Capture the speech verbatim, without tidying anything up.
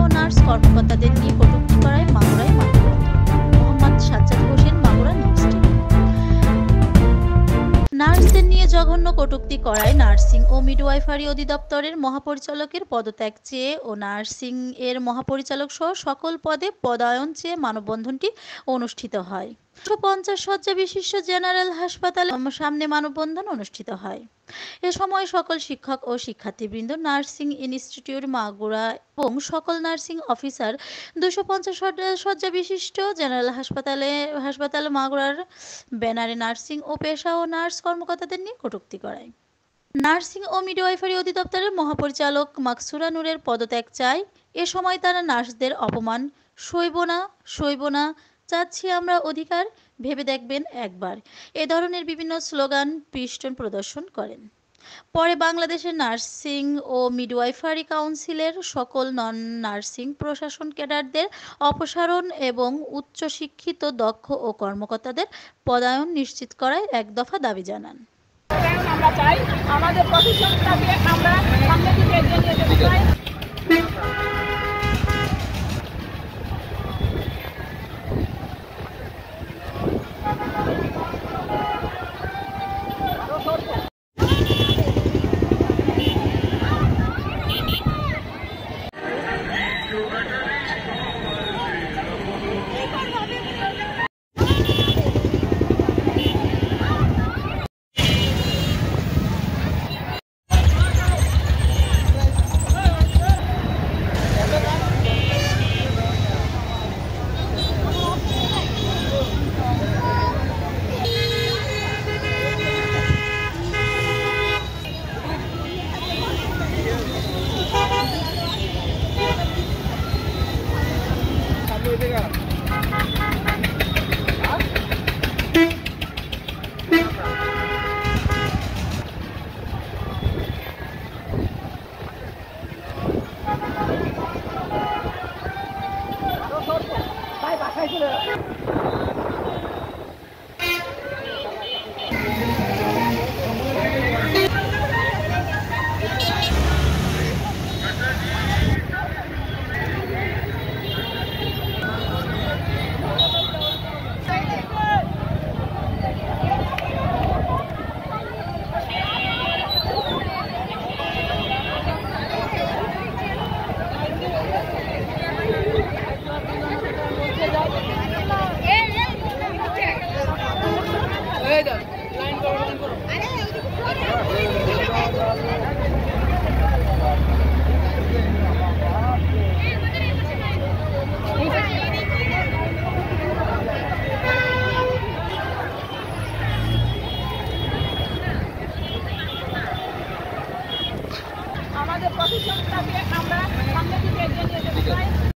ও nurse কর্মকর্তাদের নিয়ে কটূক্তি করায় মাগুরায় মানববন্ধন। Mohammad Sajjad Hossain, Magura news TV. নার্সদের নিয়ে জঘন্য কটূক্তি করায় নার্সিং ও মিডওয়াইফারি অধিদপ্তরের মহাপরিচালকের পদত্যাগ চেয়ে ও নার্সিং এর মহাপরিচালক সহ সকল পদে পদায়ন চেয়ে মানববন্ধনটি অনুষ্ঠিত হয়। দুশো পঞ্চাশ শয্যা বিশিষ্ট জেনারেল হাসপাতালের সামনে মানববন্ধন অনুষ্ঠিত হয়। এ সময় সকল শিক্ষক ও শিক্ষার্থীবৃন্দ, নার্সিং ইনস্টিটিউট মাগুরা এবং সকল নার্সিং অফিসার দুশো পঞ্চাশ শয্যা বিশিষ্ট জেনারেল হাসপাতালে হাসপাতাল মাগুরার ব্যানারে নার্সিং ও পেশা ও নার্স কর্মকর্তাদের নিয়ে কটূক্তি করায়। নার্সিং ও মিডওয়াইফারি অধিদপ্তরের মহাপরিচালক মাকসুরা নূরের পদত্যাগ চায়। এ সময় তারা নার্সদের অপমান সইব না সইব না চাচ্ছি আমরা অধিকার, ভেবে দেখবেন একবার, এ ধরনের বিভিন্ন স্লোগান পিস্টন প্রদর্শন করেন। পরে বাংলাদেশের নার্সিং ও মিডওয়াইফারি কাউন্সিলের সকল নন নার্সিং প্রশাসন ক্যাডারদের অপসারণ এবং উচ্চশিক্ষিত দক্ষ ও কর্মকর্তাদের পদায়ন নিশ্চিত করায় এক দফা দাবি জানান। আমরা চাই আমাদের প্রতিষ্ঠানটাকে আমরা সামনে দিকে এগিয়ে নিয়ে যেতে চাই। আমাদের প্রতিষ্ঠানটাকে আমরা সামনে দিকে এগিয়ে নিয়ে যেতে চাই।